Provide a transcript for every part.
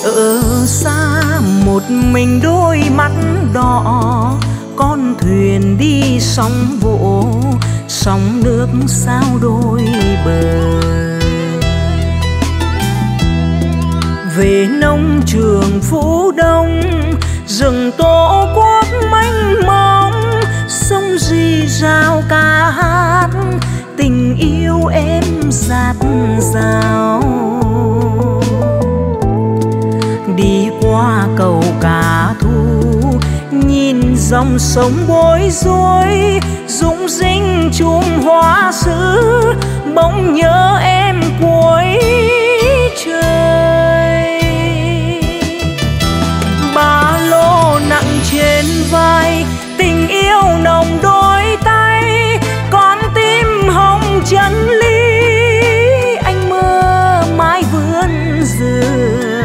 ở xa một mình đôi mắt đỏ, con thuyền đi sóng vỗ, sóng nước sao đôi bờ. Về nông trường Phú Đông, rừng Tổ quốc mênh mông, sông rì rào ca hát, tình yêu em dạt dào. Đi qua cầu Cả Thu, nhìn dòng sông bối rối, rung rinh chùm hoa sứ, bỗng nhớ em cuối trời. Ba lô nặng trên vai, tình yêu nồng đôi tay, con tim hồng chân ly, anh mơ mãi vươn dừa.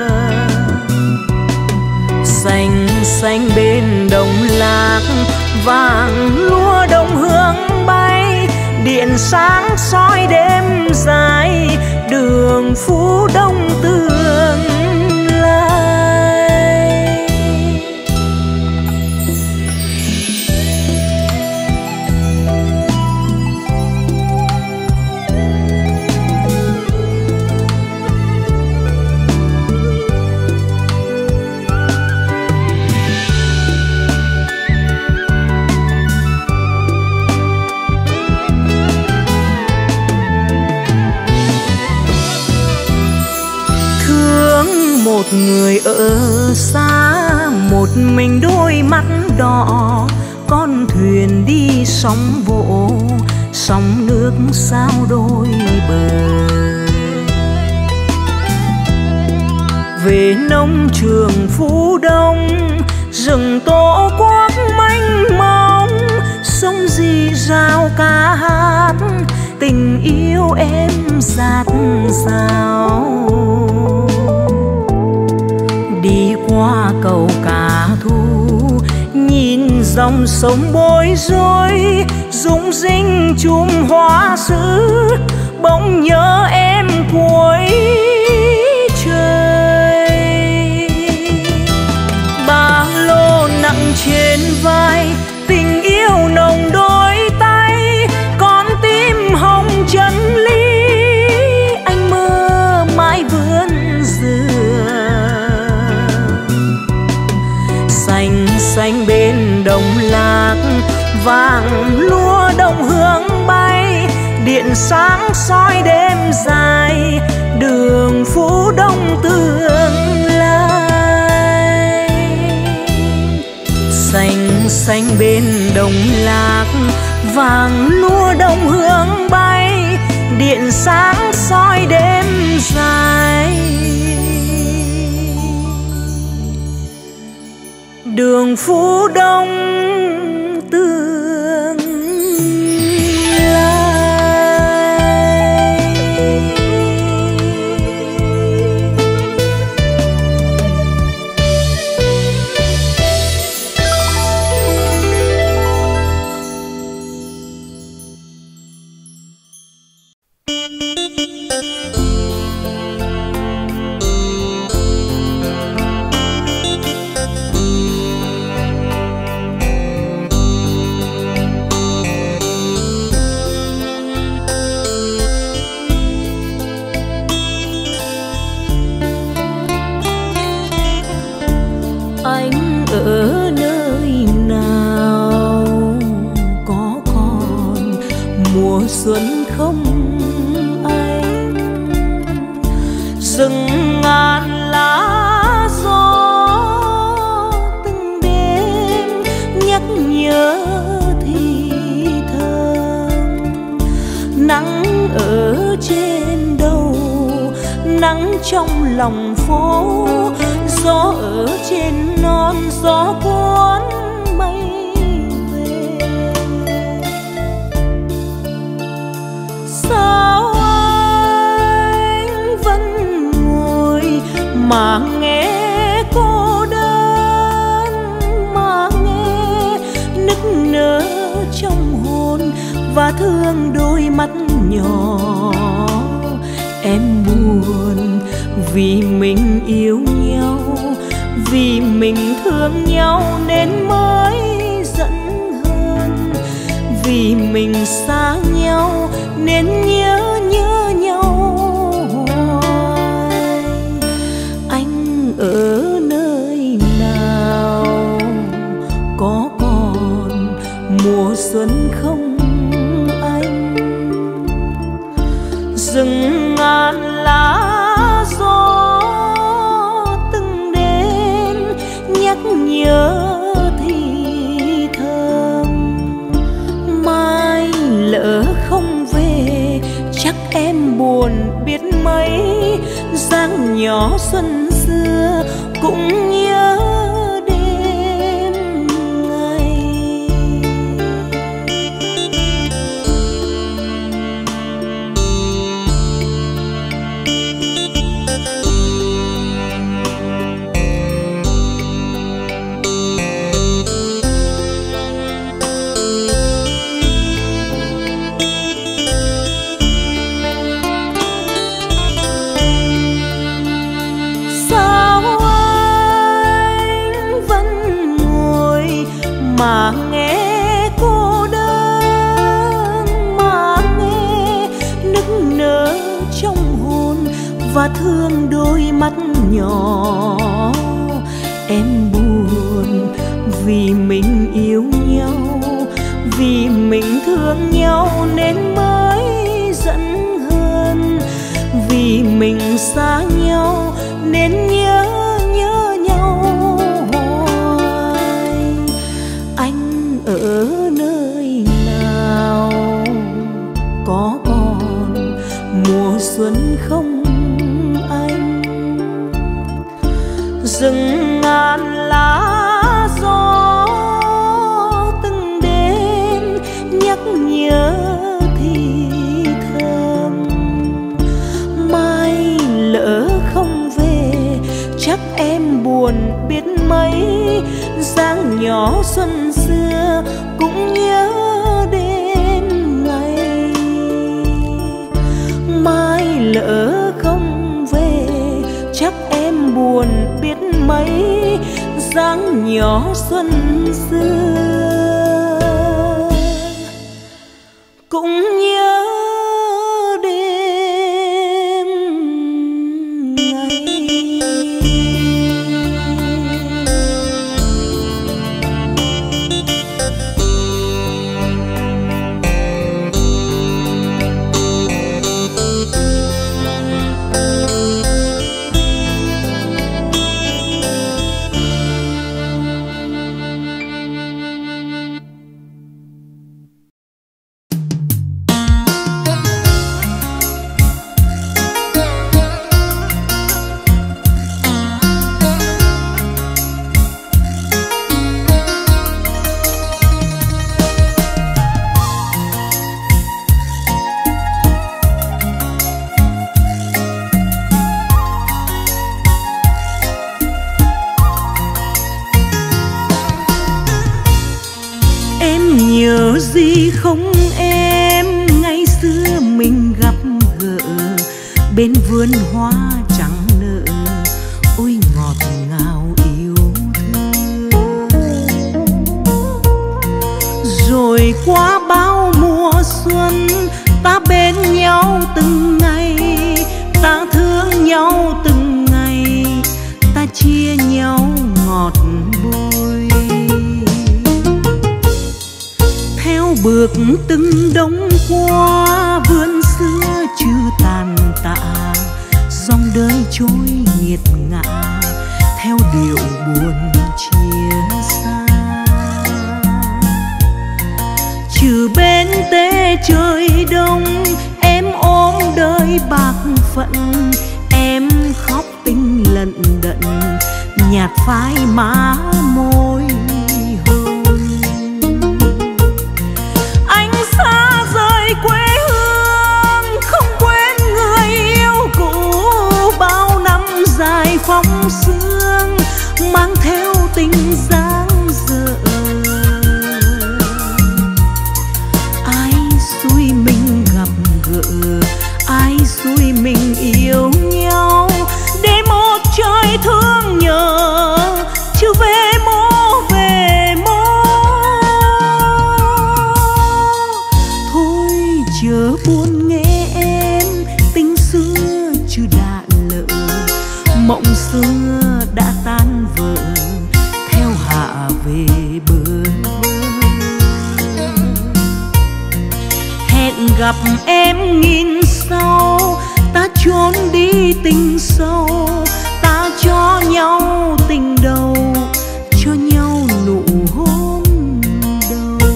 Xanh xanh bên đồng lạc, vàng lúa đồng hương bay, điện sáng soi đêm dài, đường Phú Đông tương lai. Một người ở xa, một mình đôi mắt đỏ, con thuyền đi sóng vỗ, sóng nước sao đôi bờ. Về nông trường Phú Đông, rừng Tổ quốc mênh mông, sông rì rào ca hát, tình yêu em dạt dào. Đi qua cầu Cả Thu, nhìn dòng sông bối rối, rung rinh chùm hoa sứ, bỗng nhớ em cuối trời. Ba lô nặng trên vai, tình yêu nồng đôi tay, con tim hồng chân ly, anh mơ mãi vươn dừa. Xanh xanh bên đồng lạc, vàng lúa đồng hương bay, điện sáng soi đêm dài, đường Phú Đông tương lai. Xanh xanh bên đồng lạc, vàng lúa đồng hương bay, điện sáng soi đêm dài, đường Phú Đông tương lai. Ở nơi nào có còn mùa xuân không anh, rừng ngàn lá gió từng đêm nhắc nhớ thì thầm. Nắng ở trên đầu, nắng trong lòng phố, gió ở trên non, gió cuốn mây về. Sao anh vẫn ngồi mà nghe cô đơn, mà nghe nức nở trong hồn và thương đôi mắt nhỏ. Em buồn Vì mình yêu nhau, vì mình thương nhau nên mới giận hơn. Vì mình xa nhau nên nhớ nhau hoài. Anh ở nơi nào, có còn mùa xuân không anh? Rừng ngàn lá gió từng đến nhắc nhớ thì thơm. Mai lỡ không về chắc em buồn biết mấy. Dáng nhỏ xuân xưa cũng nhớ đêm ngày. Mà nghe cô đơn, mà nghe nức nở trong hồn và thương đôi mắt nhỏ. Em buồn vì mình yêu nhau, vì mình thương nhau nên mới giận hơn. Vì mình xa nhau nên nhớ nhau hoài. Anh ở nơi nào, có còn mùa xuân không anh? Rừng ngàn lá gió từng đến nhắc nhớ thì thơm. Mai lỡ không về chắc em buồn biết mấy. Dáng nhỏ xuân xưa cũng nhớ đêm ngày. Mai lỡ không về chắc em buồn biết mấy. Dáng nhỏ xuân xưa cũng nhớ đêm ngày. Nhớ gì không em, ngày xưa mình gặp gỡ bên vườn hoa trắng nở. Ôi ngọt ngào yêu thương. Rồi qua bao mùa xuân ta bên nhau từng ngày, ta thương nhau từng ngày, ta chia nhau ngọt bôi. Theo bước từng đông qua vườn xưa chưa tàn tạ, dòng đời trôi nghiệt ngã theo điệu buồn chia xa. Trừ bên tê trời đông em ôm đời bạc phận. Em khóc tinh lận đận nhạt phai má môi. Quê hương không quên người yêu cũ, bao năm dài phong sương mang theo tình dang dở. Ai xui mình gặp gỡ, ai xui mình yêu nhau. Để mộng xưa đã tan vỡ theo hạ về bờ. Hẹn gặp em nghìn sau, ta trốn đi tình sâu, ta cho nhau tình đầu, cho nhau nụ hôn đầu.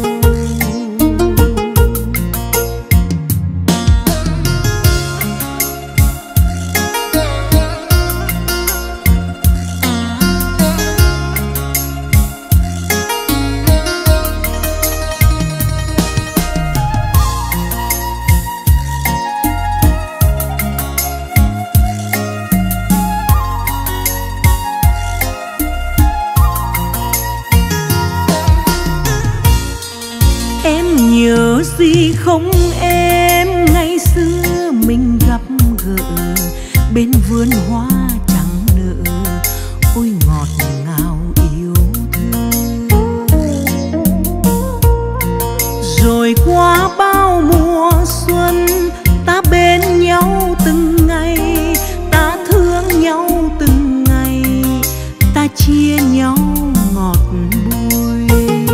Nhớ gì không em, ngày xưa mình gặp gỡ bên vườn hoa trắng nở, ôi ngọt ngào yêu thương. Rồi qua bao mùa xuân, ta bên nhau từng ngày, ta thương nhau từng ngày, ta chia nhau ngọt bùi.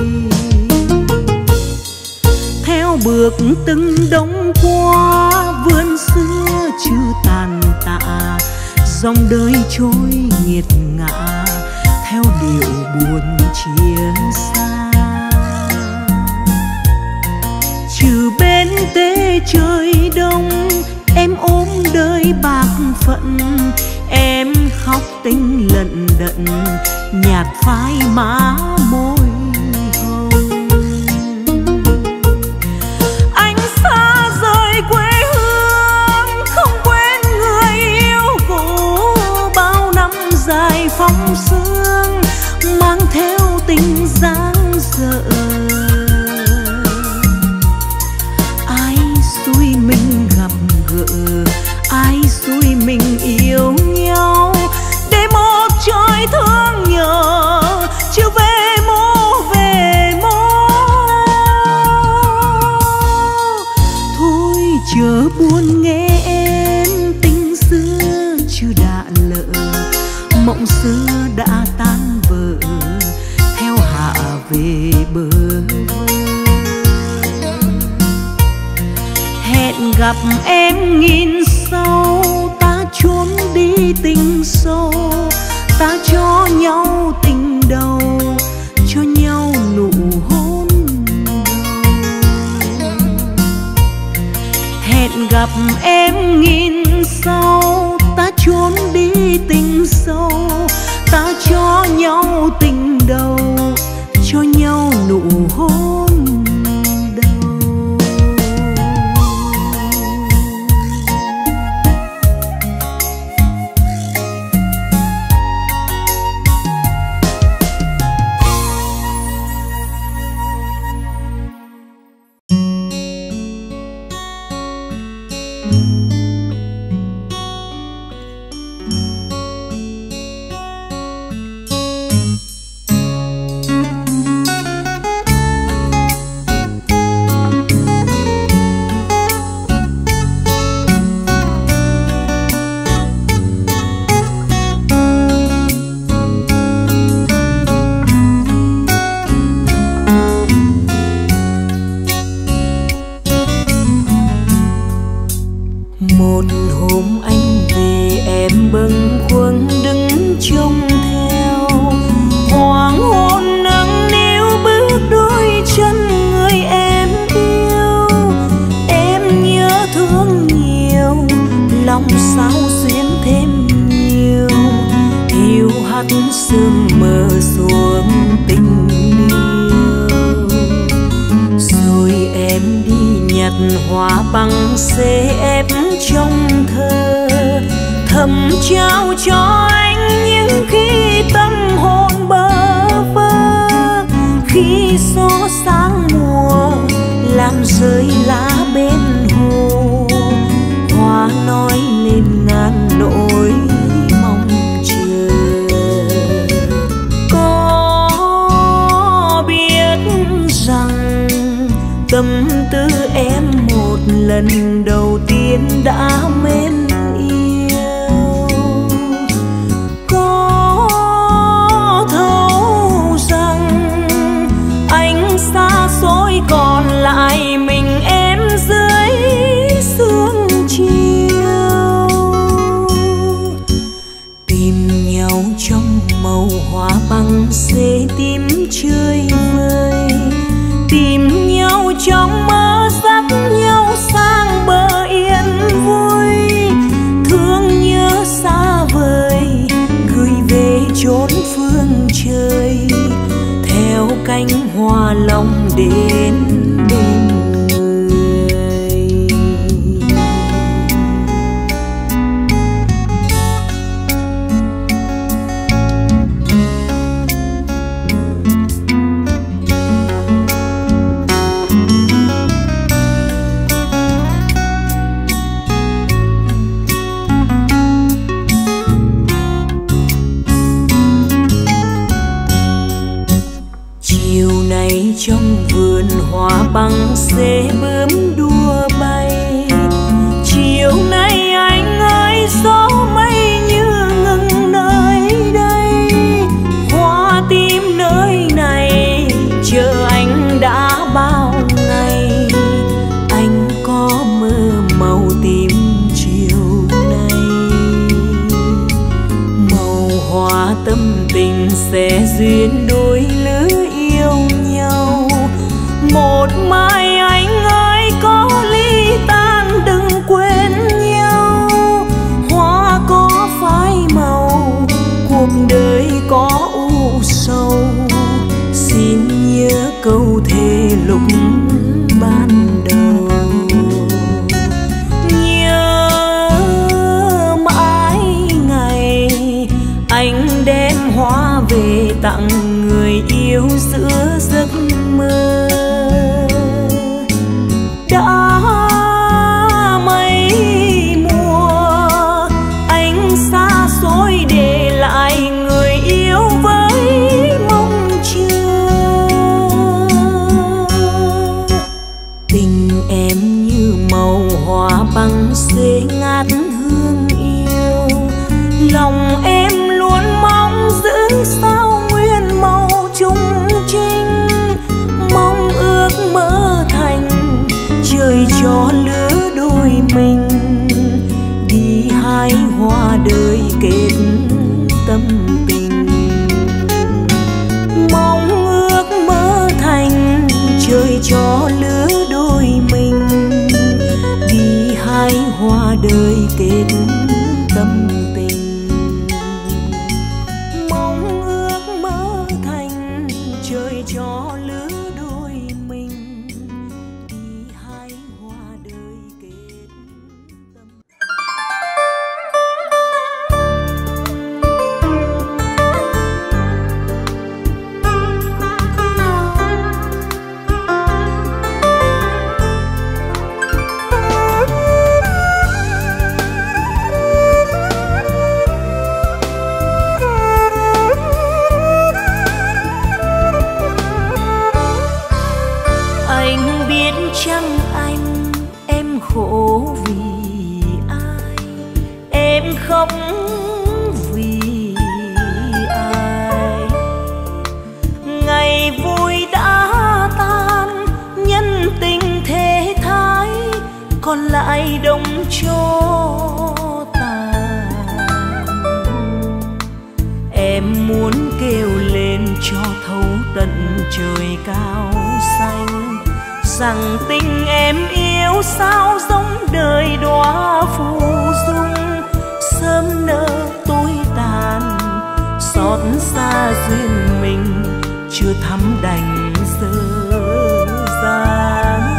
Bước từng đông qua vườn xưa chưa tàn tạ, dòng đời trôi nghiệt ngã theo điệu buồn chia xa. Trừ bên tê trời đông, em ôm đời bạc phận, em khóc tình lận đận nhạt phai má môi. Phong sương mang theo tình dang dở, ai xui mình gặp gỡ, ai xui mình yêu nhau, để một trời thương nhớ chiều về mô về mô. Thôi chớ buồn nghe em, tình xưa chưa đã lỡ, mộng xưa đã tan vỡ theo hạ về bờ. Hẹn gặp em nghìn sau, ta trốn đi tình sâu, ta cho nhau tình đầu, cho nhau nụ hôn đầu. Hẹn gặp em nghìn sau, ta trốn đi tình sâu, ta cho nhau tình đầu, cho nhau nụ hôn đầu. Một hôm anh về em bâng khuâng đứng trông theo, hoàng hôn nắng níu bước đôi chân người em yêu. Em nhớ thương nhiều, lòng sao xuyến thêm nhiều, hiu hắt sương mờ xuống tình yêu. Rồi em đi nhặt hoa băng xê ép trong thơ, thầm trao cho anh những khi tâm hồn bơ vơ. Khi gió sáng mùa làm rơi lá bên hồ, hoa nói lên ngàn nỗi mong chờ. Có biết rằng tâm tư em một lần đầu tiên đã mến yêu, chơi vơi, tìm nhau trong mơ dắt nhau sang bờ yên vui. Thương nhớ xa vời gửi về chốn phương trời, theo cánh hoa lòng đến bên người. Chiều nay trong vườn hoa băng xế bướm đua bay, chiều nay anh ơi gió mây như ngừng nơi đây. Hoa tím nơi này chờ anh đã bao ngày, anh có mơ màu tím chiều nay. Màu hoa tâm tình sẽ duyên đôi lứa yêu nhau. Một mai anh ơi có ly tan đừng quên nhau. Hoa có phai màu, cuộc đời có u sầu, xin nhớ câu thề lúc ban đầu. Nhớ mãi ngày anh đem hoa về tặng người yêu giữa giấc mơ. Đã mấy mùa anh xa xôi để lại người yêu với mong chờ. Tình em như màu hoa băng xế ngát hương yêu, lòng em luôn mong giữ sao nguyên màu chung trinh. Mong ước mơ thành trời cho lứa đôi mình, đi hái hoa đời kết tâm tình. Mong ước mơ thành trời cho lứa đôi mình, đi hái hoa đời kết tâm tình. Mong ước mơ thành trời cho lứa đôi mình, đi hái hoa đời kết tâm. Chăng anh em khổ vì ai, em khóc vì ai. Ngày vui đã tan, nhân tình thế thái, còn lại đông cho tàn. Em muốn kêu lên cho thấu tận trời cao xanh, rằng tình em yêu sao giống đời đóa phù dung. Sớm nỡ tối tàn, xót xa duyên mình chưa thắm đành dở dang.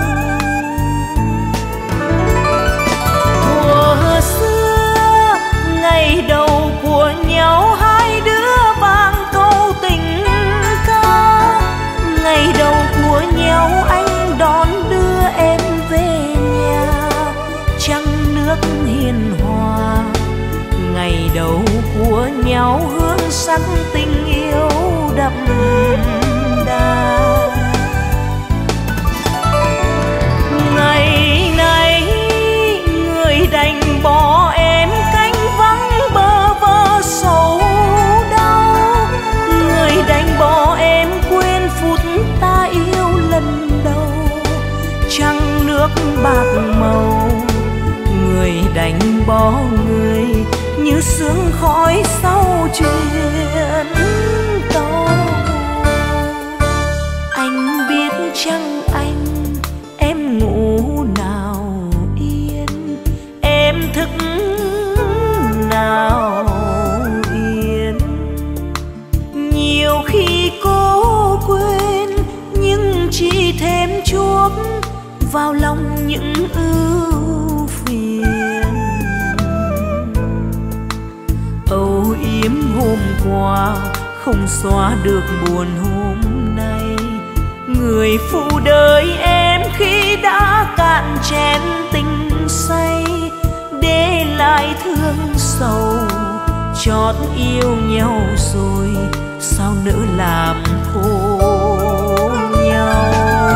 Thuở xưa ngày đầu của nhau, hai đứa vang câu tình ca. Ngày đầu của nhau anh đón đưa em về nhà, trăng nước hiền hòa. Ngày đầu của nhau hương sắc tình yêu đậm đà. Ngày nay người đành bỏ em cánh vắng bơ vơ sầu đau. Người đành bỏ em quên phút ta yêu lần đầu, trăng nước bạc màu. Người đành bỏ người như sương khói sau chuyến tàu. chuốc vào lòng những ưu phiền. Âu yếm hôm qua không xóa được buồn hôm nay. Người phụ đời em khi đã cạn chén tình say, để lại thương sầu chót yêu nhau rồi, sao nỡ làm khổ nhau.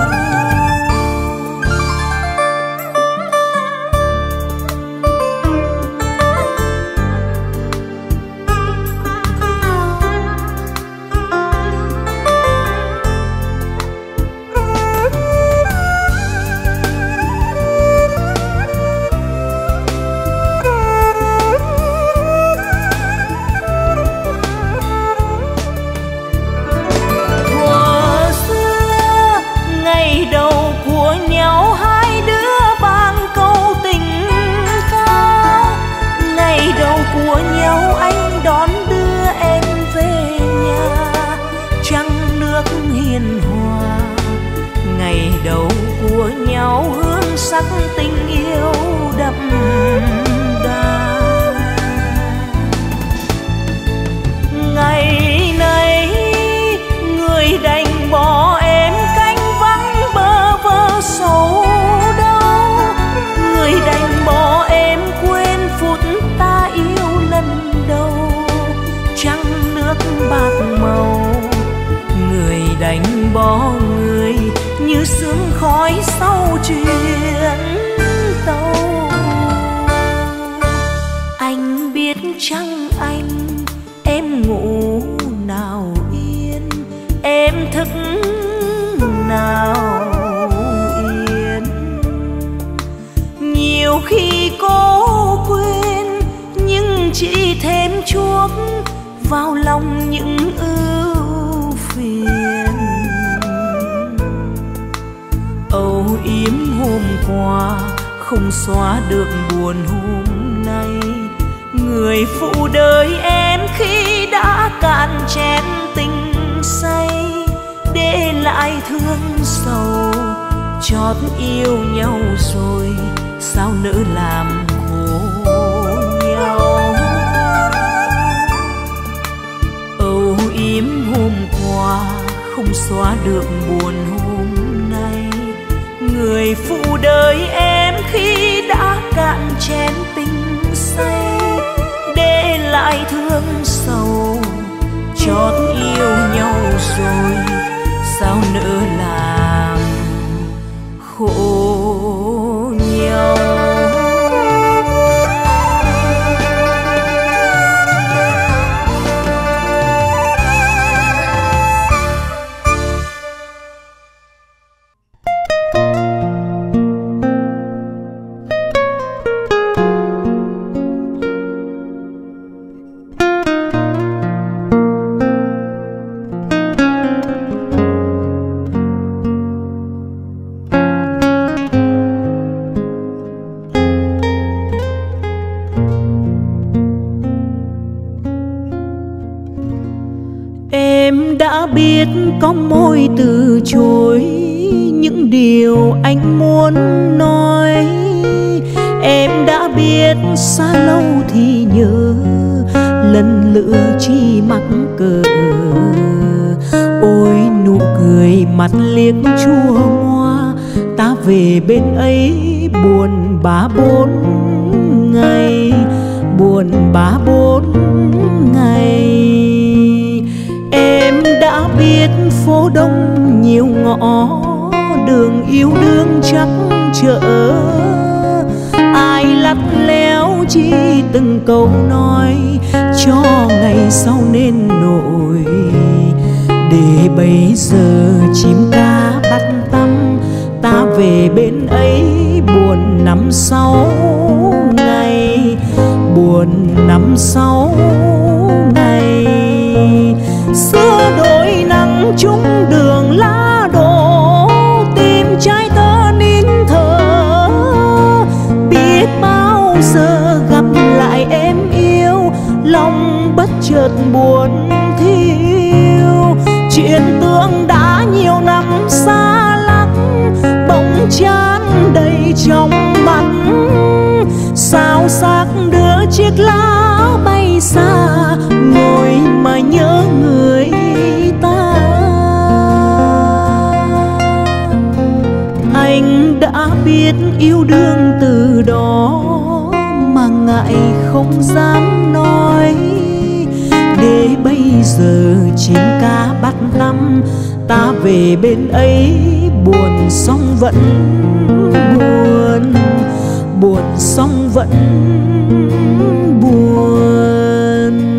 Sắc tình yêu đậm đà. Ngày nay người đành bỏ em cánh vắng bơ vơ sầu đau. Người đành bỏ em quên phút ta yêu lần đầu, trăng nước bạc màu. Người đành bỏ người như sương khói sau chuyến tàu. Anh biết chăng anh, em ngủ nào yên, em thức nào yên. Nhiều khi cố quên nhưng chỉ thêm chuốc vào lòng những ưu phiền. Âu yếm hôm qua không xóa được buồn hôm nay. Người phụ đời em khi đã cạn chén tình say, để lại thương sầu chót yêu nhau rồi, sao nỡ làm khổ nhau. Âu yếm hôm qua không xóa được buồn hôm nay. Người phụ đời em khi đã cạn chén tình say, để lại thương sầu chót yêu nhau rồi, sao nỡ làm khổ nhau. Biết có môi từ chối những điều anh muốn nói. Em đã biết xa lâu thì nhớ, lần lựa chi mắc cỡ. Ôi nụ cười mặt liếc chua ngoa, ta về bên ấy buồn bã 4 ngày, buồn bã 4 ngày. Em đã biết phố đông nhiều ngõ, đường yêu đương chắc chở. Ai lắt léo chi từng câu nói, cho ngày sau nên nổi. Để bây giờ chim ca bắt tăm, ta về bên ấy buồn 5-6 ngày, buồn 5-6 ngày. Xưa đôi nắng chung đường lá đổ, tìm trai tơ nín thở. Biết bao giờ gặp lại em yêu, lòng bất chợt buồn thiêu. Chuyện tương đã nhiều năm xa lắc, chan đầy trong mắt. Sao xác đưa chiếc lá bay xa, ngồi mà nhớ người ta. Anh đã biết yêu đương từ đó mà ngại không dám nói, để bây giờ chim cá bắt tăm ta về bên ấy. Buồn xong vẫn buồn, buồn xong vẫn buồn.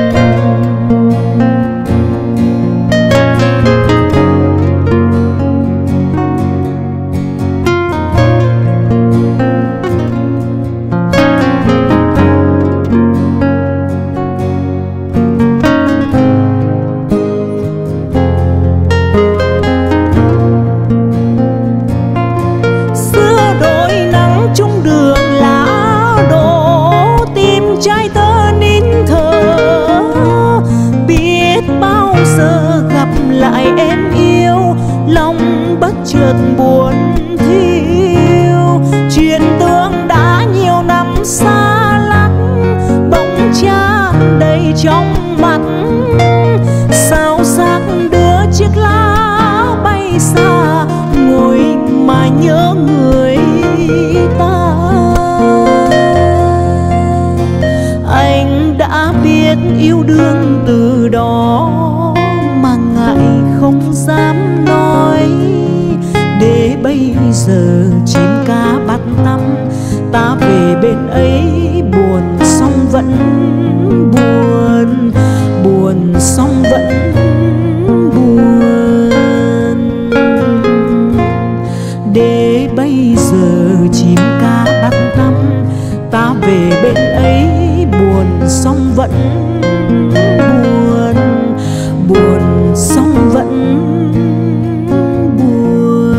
Lại em yêu, lòng bất chợt buồn thiêu. Chuyện tương đã nhiều năm xa lắc, bóng chan đầy trong mắt. Sao xác đưa chiếc lá bay xa, ngồi mà nhớ người ta. Anh đã biết yêu đương từ đó mà ngại không dám nói, để bây giờ chim cá bắt tăm ta về bên ấy. Buồn xong vẫn buồn, buồn xong vẫn buồn, để bây giờ chim cá bắt tăm ta về bên ấy. Buồn xong vẫn buồn, buồn xong vẫn buồn.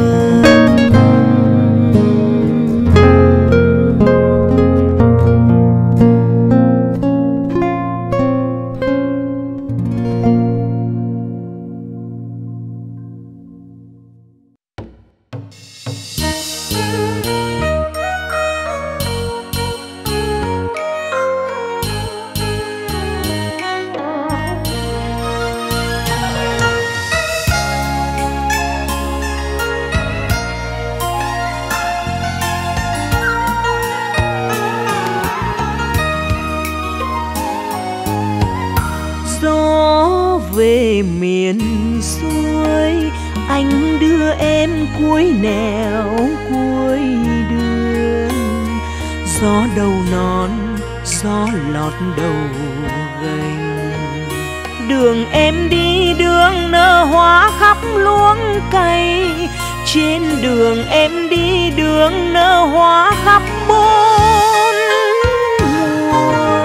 Về miền xuôi, anh đưa em cuối nẻo cuối đường. Gió đầu non, gió lọt đầu gành. Đường em đi đường nở hoa khắp luống cây. Trên đường em đi đường nở hoa khắp bốn mùa.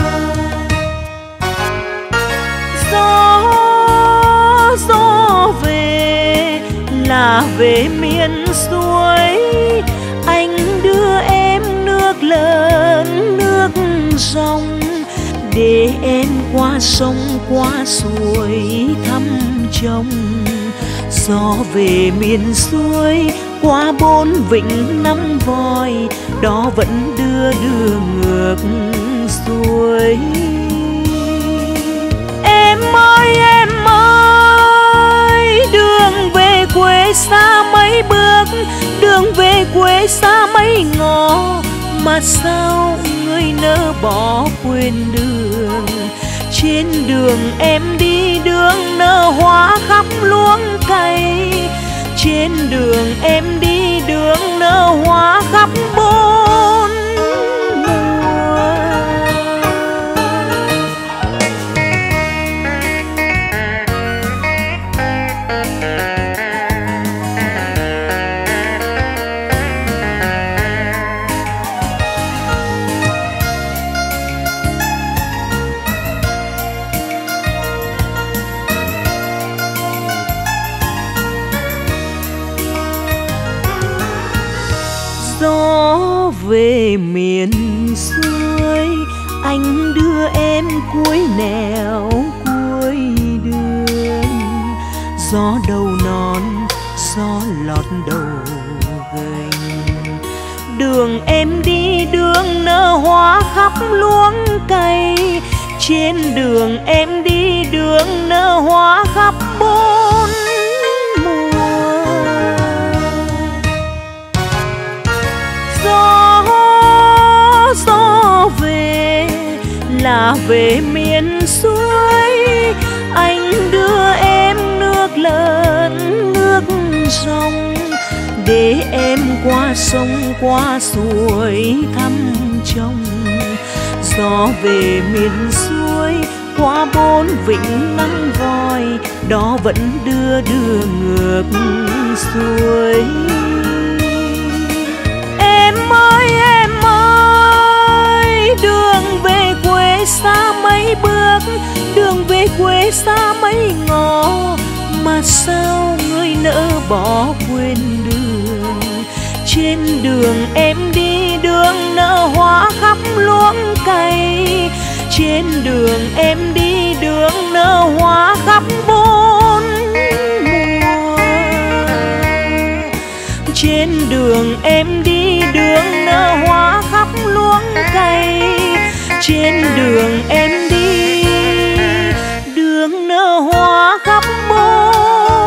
Gió về là về miền xuôi, anh đưa em nước lớn nước sông, để em qua sông qua suối thăm chồng. Gió về miền xuôi qua 4 vịnh 5 voi, đó vẫn đưa ngược xuôi. Em ơi, đường về quê xa mấy bước, đường về quê xa mấy ngõ, mà sao người nỡ bỏ quên đường. Trên đường em đi đường nở hoa khắp luống cây. Trên đường em đi đường nở hoa khắp bốn mùa. Gió về miền xuôi, anh đưa em cuối nẻo cuối đường. Gió đầu non, gió lọt đầu gành. Đường em đi đường nở hoa khắp luống cây, trên đường em đi đường nở hoa khắp bốn mùa. Gió về là về miền suối, anh đưa em nước lớn nước sông, để em qua sông qua suối thăm chồng. Gió về miền xuôi qua bốn vịnh nắng voi, đó vẫn đưa ngược xuôi. Em ơi, đường về quê xa mấy bước, đường về quê xa mấy ngõ, mà sao người nỡ bỏ quên đường. Trên đường em đi đường nở hoa khắp luống cây, trên đường em đi đường nở hoa khắp bốn mùa. Trên đường em đi đường nở hoa khắp luống cây, trên đường em đi đường nở hoa khắp bốn.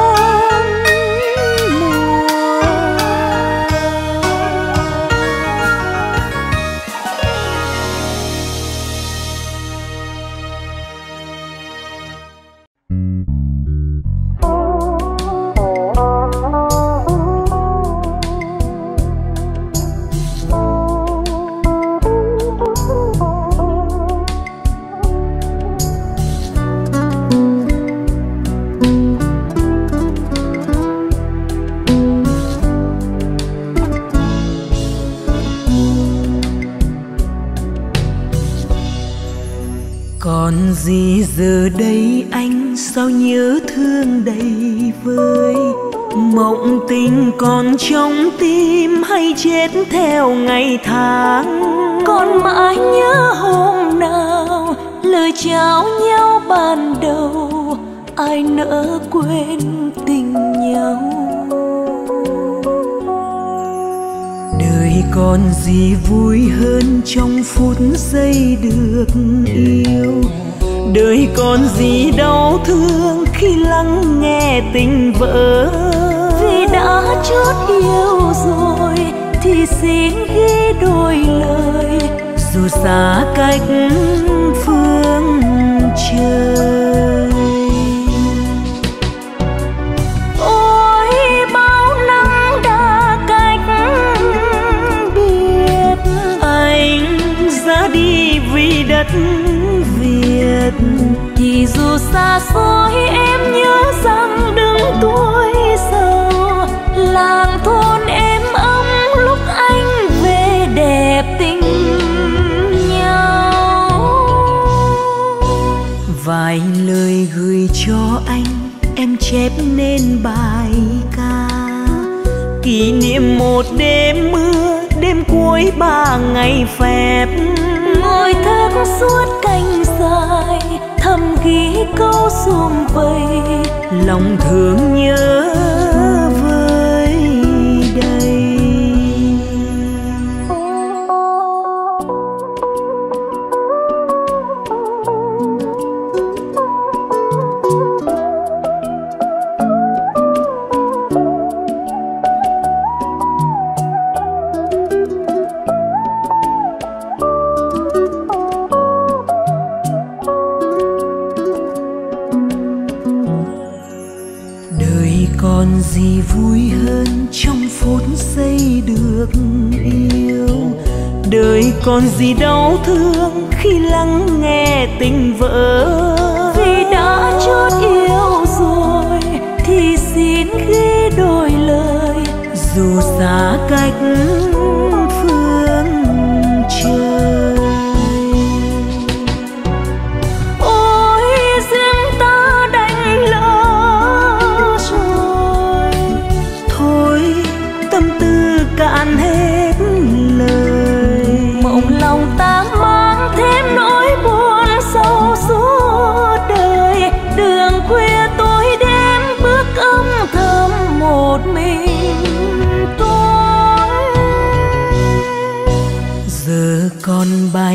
Còn gì giờ đây anh sao nhớ thương đầy vơi, mộng tình còn trong tim hay chết theo ngày tháng. Còn mãi nhớ hôm nào lời chào nhau ban đầu, ai nỡ quên tình nhau. Đời còn gì vui hơn trong phút giây được yêu, đời còn gì đau thương khi lắng nghe tình vỡ. Vì đã chót yêu rồi thì xin ghi đôi lời, dù xa cách phương trời. Ôi bao năm đã cách biệt, Anh ra đi vì đất Việt. thì dù xa xôi em nhớ rằng đứng tuổi giàu, làng thôn êm ấm lúc anh về đẹp tình nhau. Vài lời gửi cho anh em chép nên bài ca, kỷ niệm một đêm mưa, đêm cuối 3 ngày phép. Ngồi thức suốt canh dài thầm ghi câu sum vầy, lòng thương nhớ vơi đầy. Còn gì vui hơn trong phút giây được yêu, đời còn gì đau thương khi lắng nghe tình vỡ. Vì đã chót yêu rồi thì xin ghi đôi lời, dù xa cách phương trời. Ôi riêng ta đành lỡ rồi, thôi tâm tư cạn hết lời. mộng lòng ta mang thêm nỗi buồn sâu suốt đời. Đường khuya tối đêm bước âm thầm một mình tôi.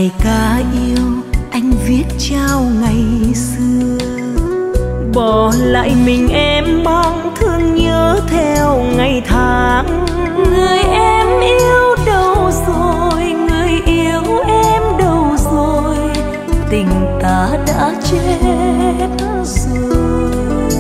bài ca yêu anh viết trao ngày xưa, bỏ lại mình em mang thương nhớ theo ngày tháng. Người em yêu đâu rồi, người yêu em đâu rồi, tình ta đã chết rồi.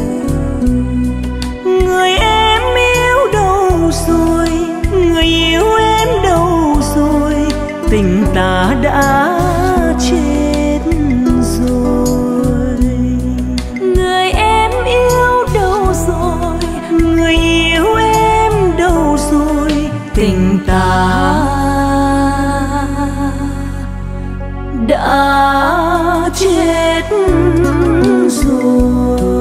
Người em yêu đâu rồi, người yêu em đâu rồi, tình ta đã chết rồi. Người em yêu đâu rồi, người yêu em đâu rồi, tình ta đã chết rồi.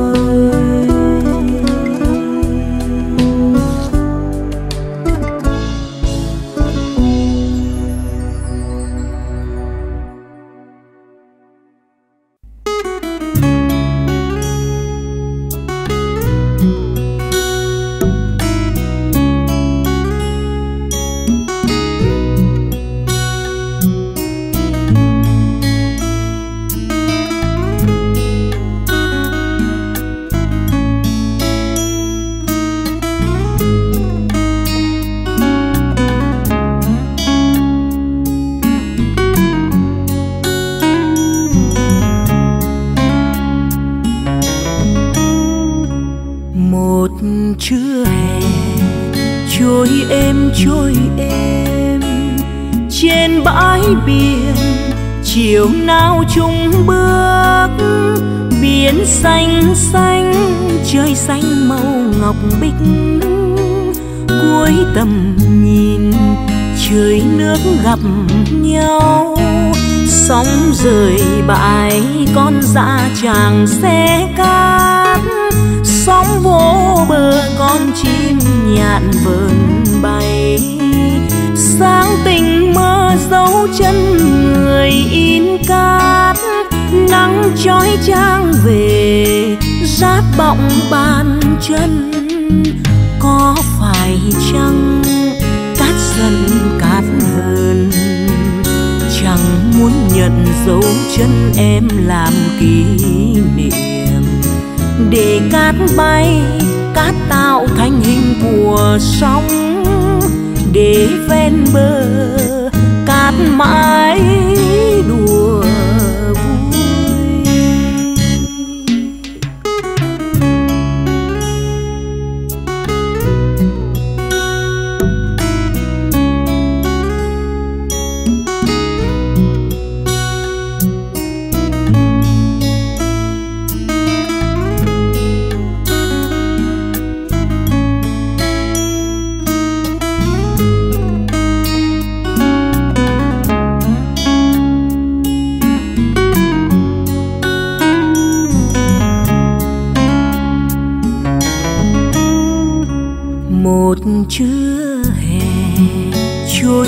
Trưa hè trôi êm trên bãi biển, chiều nào chung bước, biển xanh xanh trời xanh màu ngọc bích. Cuối tầm nhìn trời nước gặp nhau, sóng rời bãi con dã tràng xe cát, sóng vỗ bờ con chim nhạn vờn bay. Sáng tình mơ dấu chân người in cát, nắng chói chang về rát bọng bàn chân. Có phải chăng cát giận cát hờn, chẳng muốn nhận dấu chân em làm kỷ niệm, để cát bay cát tạo thành hình của sóng, để ven bờ cát mãi đùa vui. Một trưa hè trôi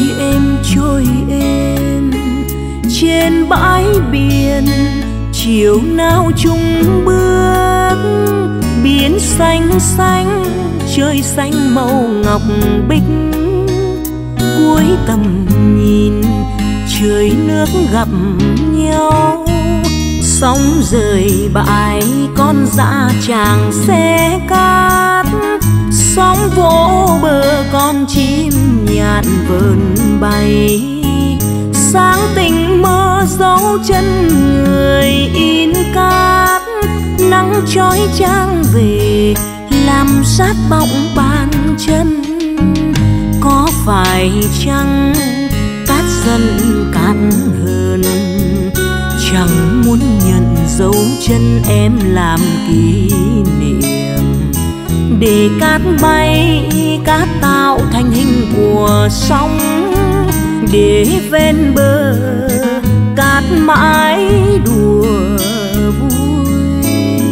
êm trên bãi biển, chiều nào chung bước, biển xanh xanh trời xanh màu ngọc bích. Cuối tầm nhìn trời nước gặp nhau, sóng rời bãi con dã tràng xe cát, sóng vỗ bờ con chim nhạn vờn bay. Sáng tình mơ dấu chân người in cát, nắng chói chang về làm rát bọng bàn chân. Có phải chăng cát giận cát hờn, chẳng muốn nhận dấu chân em làm kỷ niệm, để cát bay cát tạo thành hình của sóng, để ven bờ cát mãi đùa vui.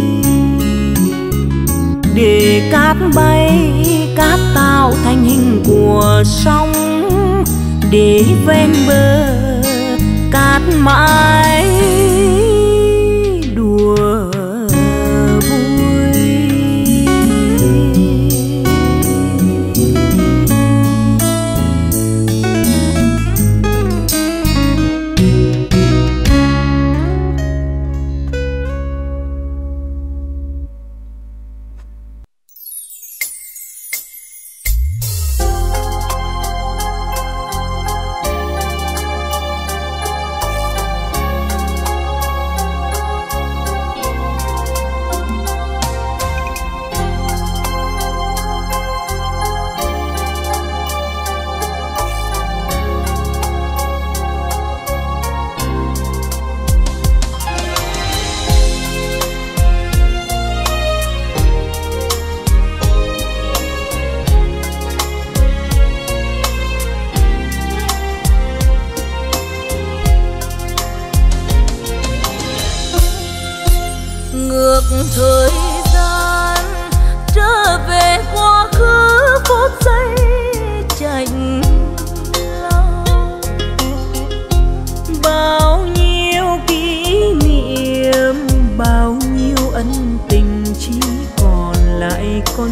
Để cát bay cát tạo thành hình của sóng, để ven bờ cát mãi đùa vui.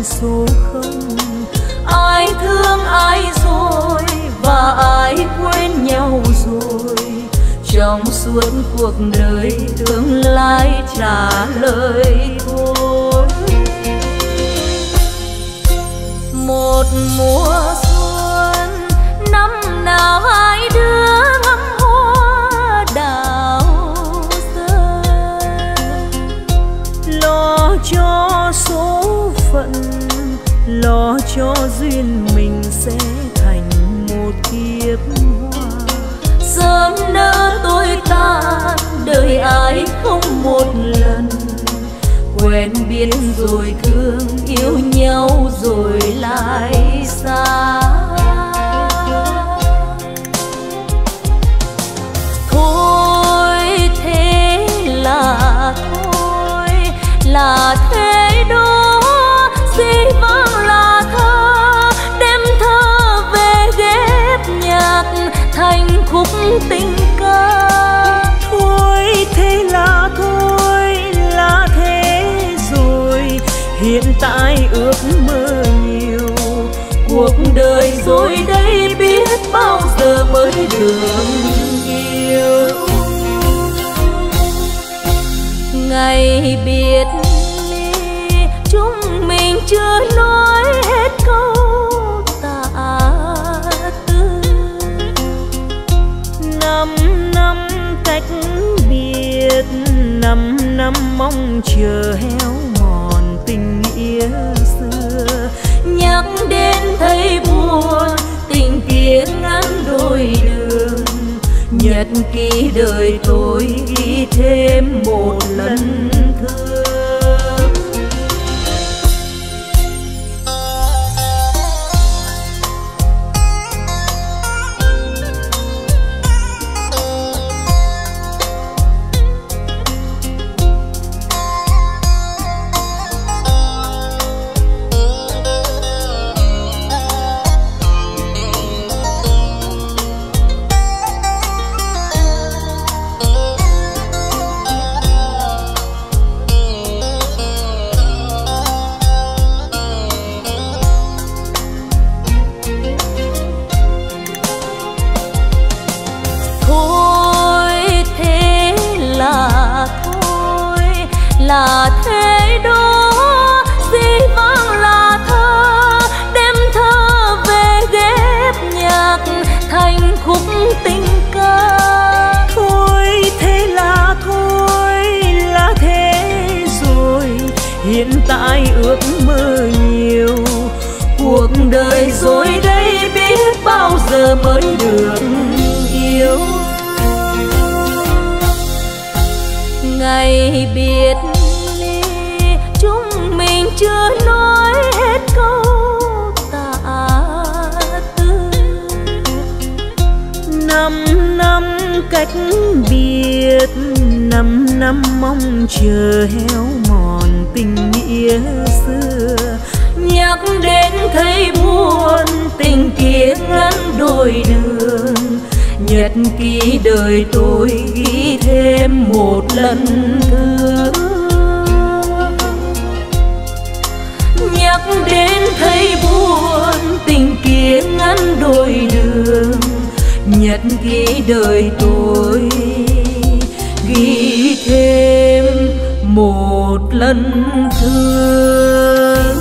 số không. Ai thương ai rồi và ai quên nhau rồi, trong suốt cuộc đời tương lai trả lời thôi. Một mùa xuân năm nào hai đứa ngắm hoa đào rơi, lo cho số phận, lo cho duyên mình sẽ thành một kiếp hoa. sớm nỡ tôi tan đời ai không một lần, quen biết rồi thương yêu nhau rồi lại xa. Thôi thế là thôi, là thế đó, dĩ vãng là thơ, đem thơ về ghép nhạc thành khúc tình ca. Thôi thế là thôi, là thế rồi, hiện tại ước mơ nhiều, cuộc đời rồi đây biết bao giờ mới được yêu. Ngày biệt ly chúng mình chưa nói hết câu tạ tư. 5 năm cách biệt, 5 năm mong chờ héo mòn tình nghĩa xưa. Nhắc đến thấy buồn, tình kia ngắn đôi đường, nhật ký đời tôi ghi thêm một lần thương. Là thế đó, dĩ vãng là thơ, đem thơ về ghép nhạc thành khúc tình ca. Thôi thế là thôi, là thế rồi, hiện tại ước mơ nhiều, cuộc đời rồi đây biết bao giờ mới được yêu. Ngày biệt ly chúng mình chưa nói hết câu tạ tư. 5 năm cách biệt, 5 năm mong chờ héo mòn tình nghĩa xưa. Nhắc đến thấy buồn, tình kia ngắn đôi đường, nhật ký đời tôi ghi thêm một lần thương. Nhắc đến thấy buồn, tình kia ngắn đôi đường, nhật ký đời tôi ghi thêm một lần thương.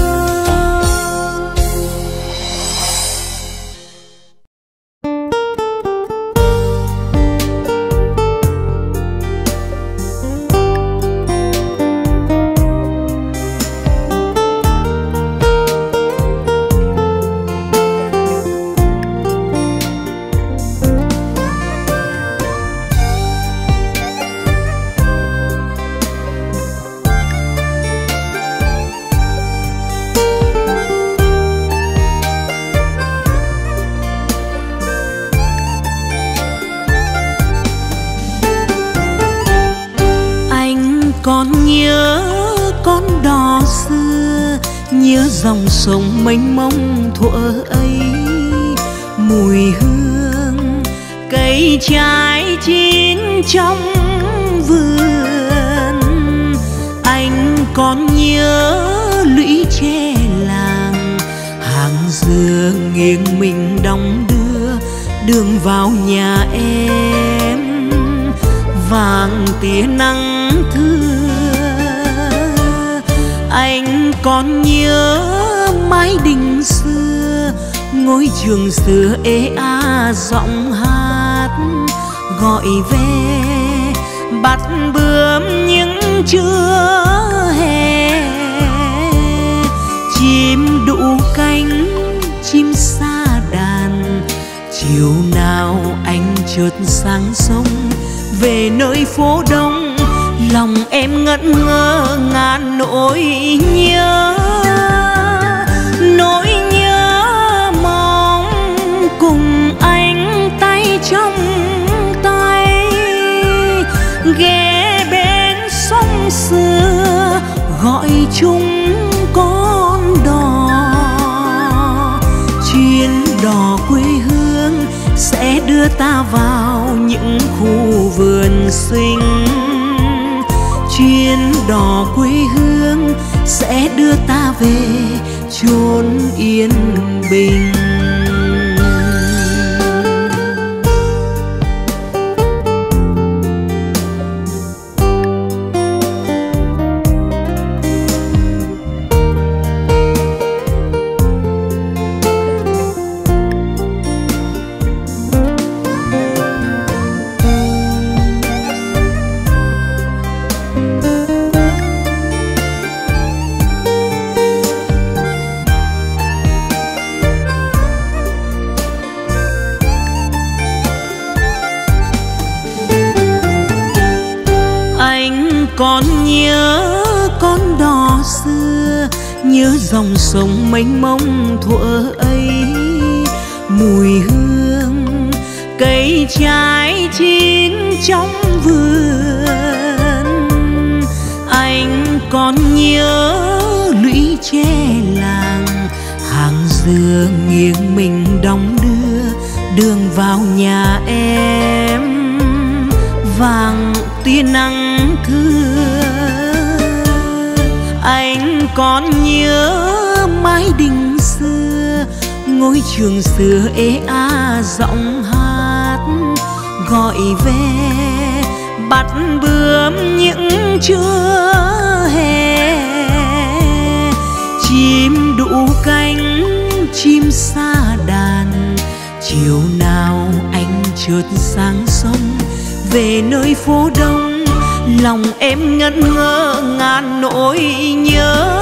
Con nhớ con đò xưa, nhớ dòng sông mênh mông thuở ấy, mùi hương cây trái chín trong vườn. Anh còn nhớ lũy tre nghiêng mình đong đưa đường vào nhà em. Vàng tia nắng thưa, anh còn nhớ mái đình xưa, ngôi trường xưa ê a giọng hát gọi về bắt bướm những trưa hè. Chim đu cánh chim sa đàn, chiều nào anh chợt sang sông về nơi phố đông, lòng em ngẩn ngơ ngàn nỗi nhớ. Nỗi nhớ mong cùng anh tay trong tay, ghé bên sông xưa gọi chung con đò. Chuyến đò quê hương sẽ đưa ta vào những khu vườn xinh. Chuyến đò quê hương sẽ đưa ta về chốn yên bình. Còn nhớ con đò xưa, nhớ dòng sông mênh mông thuở ấy. Mùi hương cây trái chín trong vườn, anh còn nhớ lũy tre làng, hàng dừa nghiêng mình đong đưa đường vào nhà em. Vàng tia nắng thưa, anh còn nhớ mái đình xưa, ngôi trường xưa ê a giọng hát gọi về bắt bướm những trưa hè. Chim đu cánh chim sa đàn, chiều nào anh chợt sang sông về nơi phố đông, lòng em ngẩn ngơ ngàn nỗi nhớ.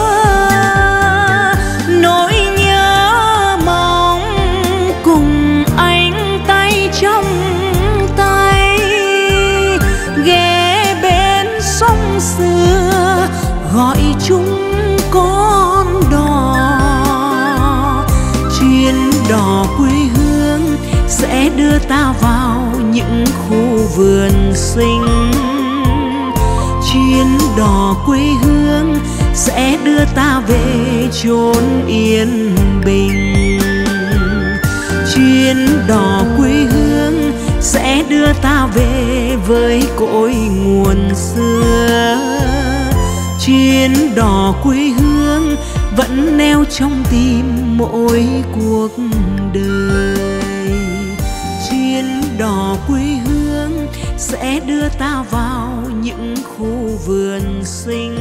Nỗi nhớ mong cùng anh tay trong tay, ghé bên sông xưa gọi chung con đò. Chuyến đò quê hương sẽ đưa ta vào những khu vườn xinh. Chuyến đò quê hương sẽ đưa ta về chốn yên bình. Chuyến đò quê hương sẽ đưa ta về với cội nguồn xưa. Chuyến đò quê hương vẫn neo trong tim mỗi cuộc đời. Chuyến đò quê hương sẽ đưa ta vào những khu vườn xinh.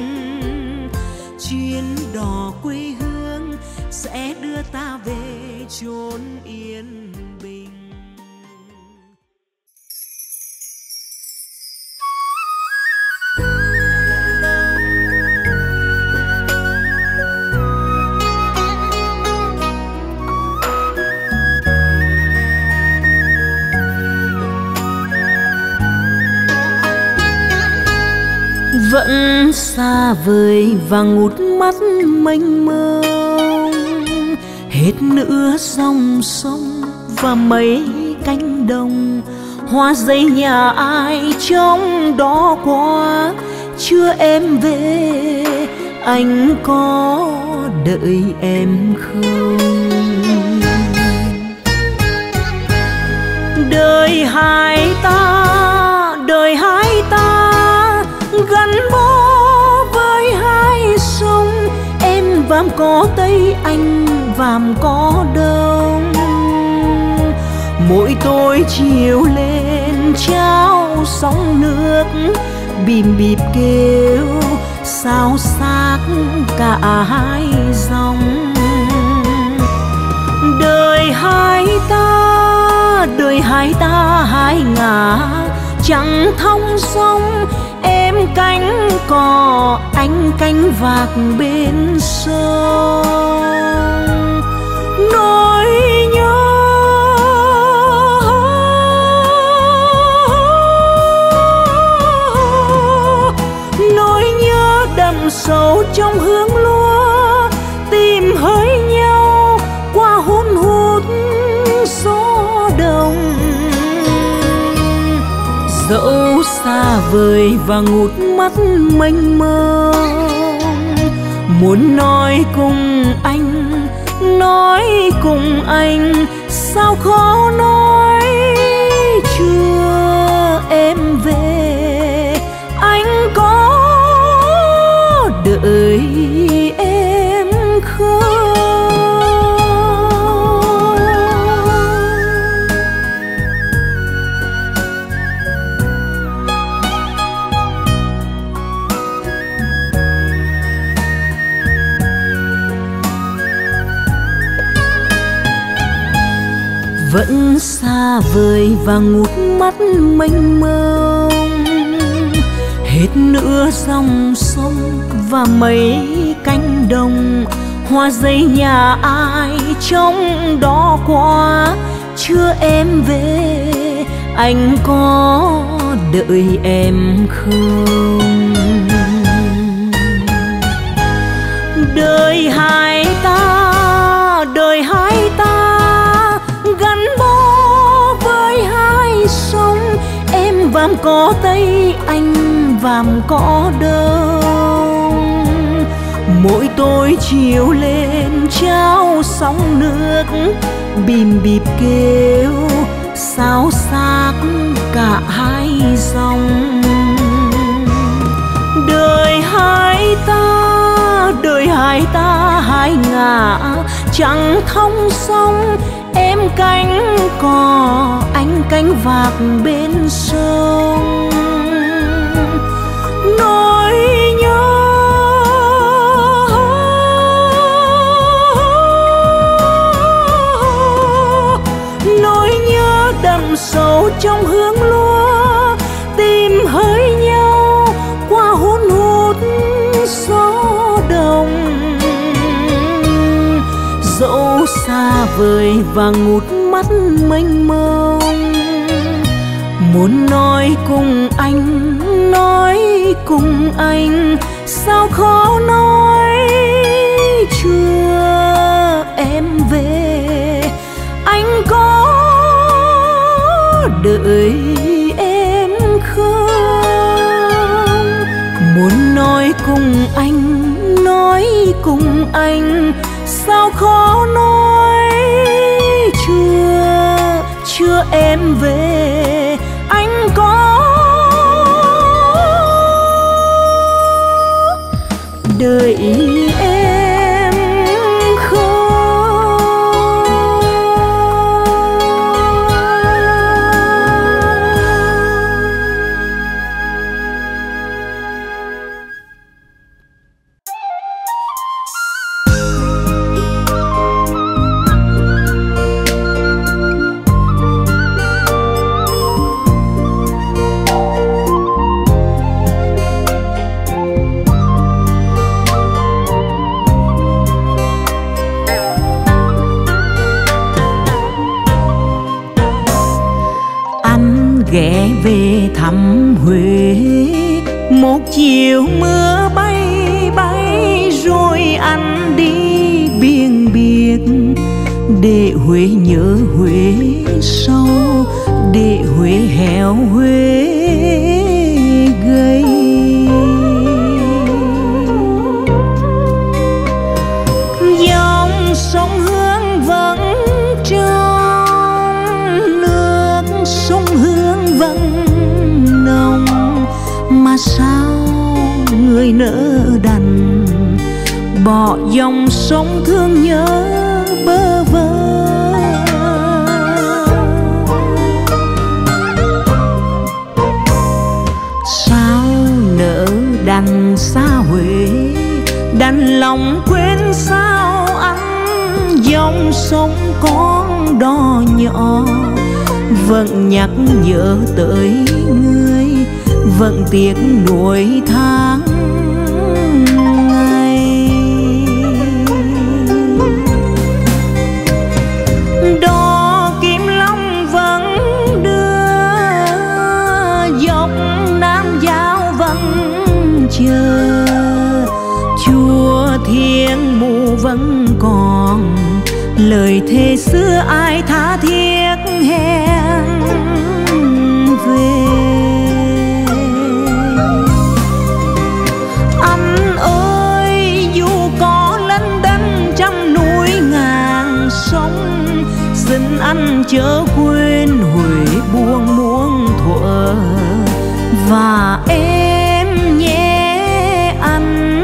Chuyến đò quê hương sẽ đưa ta về chốn yên bình. Vẫn xa vời và ngút mắt mênh mông, hết nữa dòng sông và mấy cánh đồng. Hoa giấy nhà ai trong đó qua, chưa em về anh có đợi em không? Đời hai ta gắn bó với hai sông, em vàm có Tây, anh vàm có Đông. Mỗi tối chiều lên trao sóng nước, bìm bịp kêu sao xác cả hai dòng. Đời hai ta hai ngả chẳng thông sông, em cánh cò anh cánh vạc bên sông. Nỗi nhớ đậm sâu trong hương lúa, tìm hơi nhau qua hun hút gió đông. Dẫu xa vời và ngút mắt mênh mông, muốn nói cùng anh sao khó nói. Chưa em về anh có đợi em không? Vẫn xa vời và ngút mắt mênh mông, hết nữa dòng sông và mấy cánh đồng. Hoa dây nhà ai trong đó qua, chưa em về anh có đợi em không? Đời hai ta gắn bó với hai sông, em vàm có Tây, anh vàm có Đông. Mỗi tối chiều lên trao sóng nước, bìm bịp kêu sao xác cả hai dòng. Đời hai ta hai ngả chẳng thông sông, em cánh cò anh cánh vạc bên sông. Nỗi nhớ đậm sâu trong hương lúa, tìm hơi nhau qua hun hút gió đông. Dẫu xa vời và ngút mắt mênh mông, muốn nói cùng anh sao khó nói. Chưa em về anh có đợi em không? Muốn nói cùng anh sao khó nói. Chưa em về anh có đợi em không? ghé về thăm Huế. Một chiều mưa bay bay rồi anh đi biên biệt, để Huế nhớ Huế sâu, để Huế héo Huế gầy. Dòng sông Hương vẫn trong nước, sông Hương vẫn nồng, mà sao người nỡ đành bỏ dòng sông thương nhớ bơ vơ. Sao nỡ đành xa Huế, đành lòng quên sao anh dòng sông con đò nhỏ, vẫn nhắc nhớ tới người, vẫn tiếc nuối tháng ngày. Đò Kim Long vẫn đưa, dọc Nam Giao vẫn chờ, chùa Thiên Mụ vẫn còn lời thề xưa ai tha thiết hẹn về. Anh ơi dù có lênh đênh trăm núi ngàn sông, xin anh chớ quên Huế buồn muôn thuở và em nhé anh.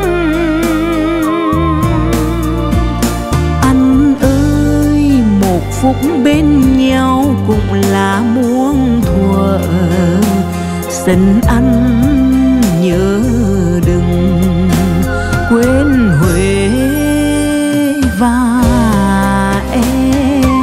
Anh ơi một phút bên nhau cũng là muôn thuở, xin anh nhớ đừng quên Huế và em.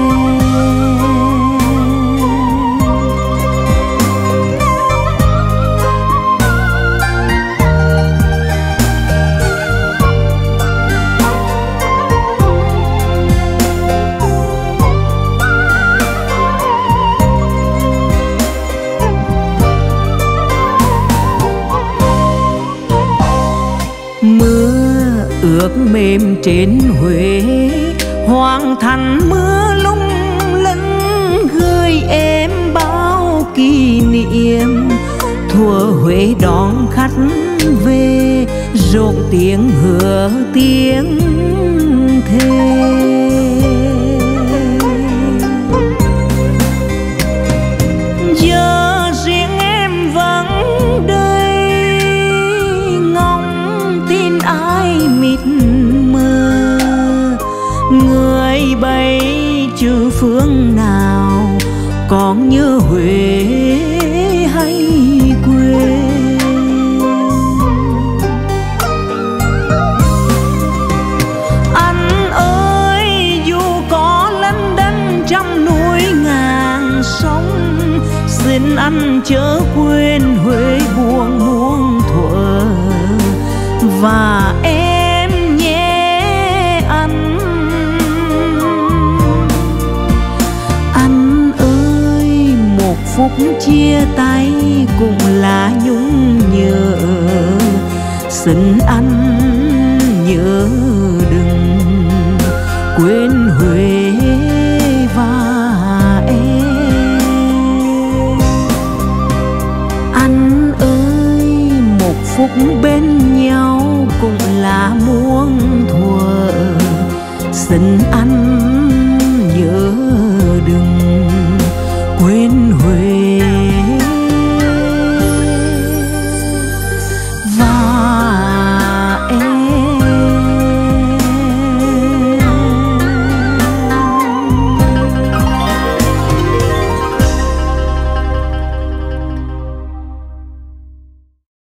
Mưa ướt mềm trên Huế, hoàng thành mưa lung linh, gửi em bao kỷ niệm. Thuở Huế đón khách về, rộn tiếng hứa tiếng thề. Giờ riêng em vẫn đây, ngóng tin ai mịt mờ, người bay chư phương nào còn nhớ Huế hay quê. Anh ơi dù có lênh đênh trăm núi ngàn sông, xin anh chớ quên Huế buồn muôn thuở và em nhé anh. Anh ơi một phút chia tay cũng là nhung nhớ, xin anh nhớ đừng quên Huế và em. Anh ơi một phút bên nhau cũng là muôn thuở, xin anh